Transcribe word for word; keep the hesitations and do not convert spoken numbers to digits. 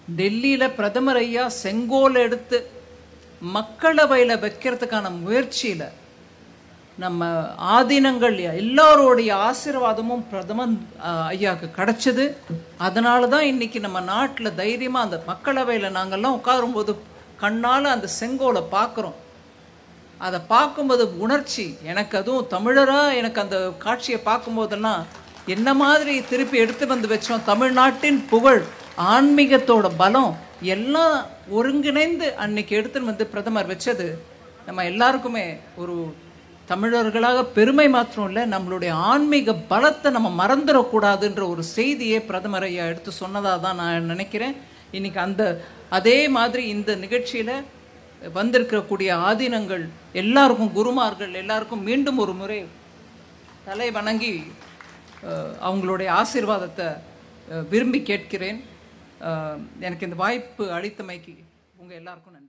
டெல்லியில் பிரதமர் ஐயா செங்கோல் எடுத்து மக்களவையில் வைக்கிறதுக்கான முயற்சியில் நம்ம ஆதீனங்கள் எல்லாரோடைய ஆசீர்வாதமும் பிரதமர் ஐயாவுக்கு கிடைச்சது. அதனால தான் இன்றைக்கி நம்ம நாட்டில் தைரியமாக அந்த மக்களவையில் நாங்கள்லாம் உட்காரும்போது கண்ணால் அந்த செங்கோலை பார்க்குறோம். அதை பார்க்கும்போது உணர்ச்சி எனக்கு, அதுவும் தமிழராக எனக்கு அந்த காட்சியை பார்க்கும்போதெல்லாம் என்ன மாதிரி திருப்பி எடுத்து வந்து வச்சோம். தமிழ்நாட்டின் புகழ், ஆன்மீகத்தோட பலம் எல்லாம் ஒருங்கிணைந்து அன்னைக்கு எடுத்துன்னு வந்து பிரதமர் வச்சது நம்ம எல்லாருக்குமே ஒரு தமிழர்களாக பெருமை மாத்திரம் இல்லை, நம்மளுடைய ஆன்மீக பலத்தை நம்ம மறந்துடக்கூடாதுன்ற ஒரு செய்தியை பிரதமர் ஐயா எடுத்து சொன்னதாக தான் நான் நினைக்கிறேன். இன்றைக்கி அந்த அதே மாதிரி இந்த நிகழ்ச்சியில் வந்திருக்கக்கூடிய ஆதீனங்கள் எல்லாருக்கும், குருமார்கள் எல்லாருக்கும் மீண்டும் ஒரு முறை தலை வணங்கி அவங்களுடைய ஆசீர்வாதத்தை விரும்பி கேட்கிறேன். எனக்கு இந்த வாய்ப்பு அளித்தமைக்கு உங்கள் எல்லாருக்கும் நன்றி.